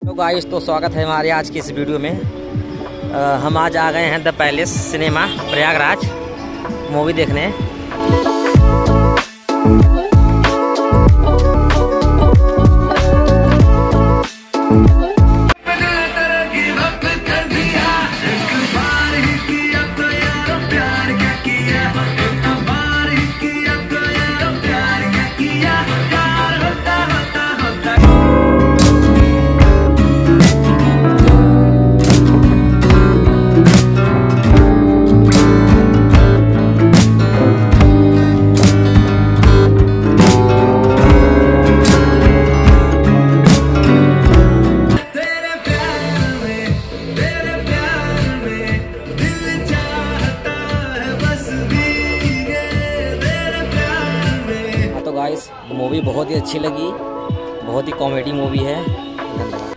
तो गाइस, तो स्वागत है हमारे आज की इस वीडियो में। हम आज आ गए हैं the Palace Cinema Prayagraj movie देखने। तो गाइस, मूवी बहुत ही अच्छी लगी, बहुत ही कॉमेडी मूवी है। धन्यवाद।